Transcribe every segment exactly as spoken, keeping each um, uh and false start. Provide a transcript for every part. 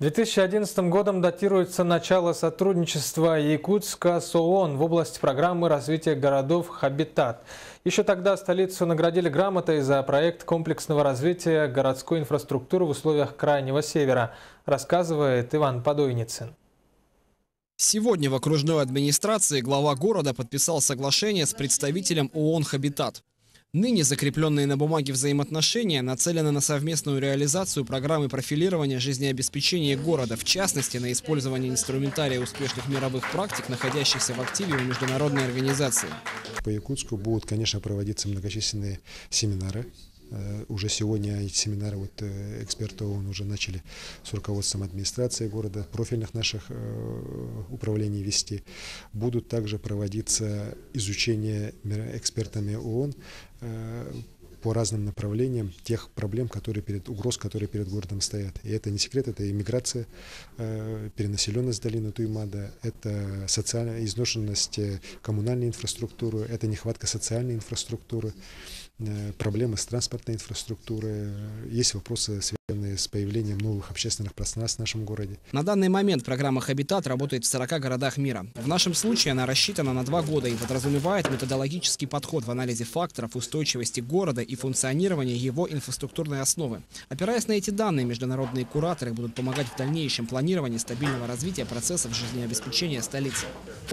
две тысячи одиннадцатым годом датируется начало сотрудничества Якутска с ООН в области программы развития городов «Хабитат». Еще тогда столицу наградили грамотой за проект комплексного развития городской инфраструктуры в условиях Крайнего Севера, рассказывает Иван Подойницын. Сегодня в окружной администрации глава города подписал соглашение с представителем ООН «Хабитат». Ныне закрепленные на бумаге взаимоотношения нацелены на совместную реализацию программы профилирования жизнеобеспечения города, в частности, на использование инструментария успешных мировых практик, находящихся в активе у международной организации. По Якутску будут, конечно, проводиться многочисленные семинары. Уже сегодня эти семинары вот, эксперты ООН уже начали с руководством администрации города, профильных наших управлений вести. Будут также проводиться изучения экспертами ООН по разным направлениям тех проблем, которые перед, угроз, которые перед городом стоят. И это не секрет, это иммиграция, перенаселенность долины Туймада, это социальная изношенность коммунальной инфраструктуры, это нехватка социальной инфраструктуры, проблемы с транспортной инфраструктурой, есть вопросы, связанные с появлением новых общественных пространств в нашем городе. На данный момент программа «Хабитат» работает в сорока городах мира. В нашем случае она рассчитана на два года и подразумевает методологический подход в анализе факторов устойчивости города и функционирования его инфраструктурной основы. Опираясь на эти данные, международные кураторы будут помогать в дальнейшем планировании стабильного развития процессов жизнеобеспечения столицы.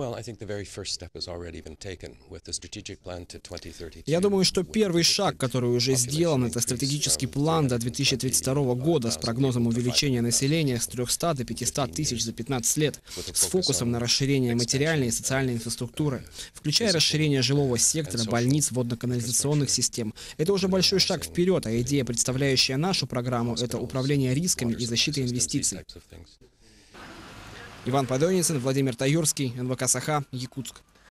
Я думаю, что первый шаг, который уже сделан, это стратегический план до две тысячи тридцать второго года с прогнозом увеличения населения с трёхсот до пятисот тысяч за пятнадцать лет, с фокусом на расширение материальной и социальной инфраструктуры, включая расширение жилого сектора, больниц, водно-канализационных систем. Это уже большой шаг вперед, а идея, представляющая нашу программу, это управление рисками и защита инвестиций. Иван Подойницын, Владимир Таюрский, эн вэ ка «Саха», Якутск.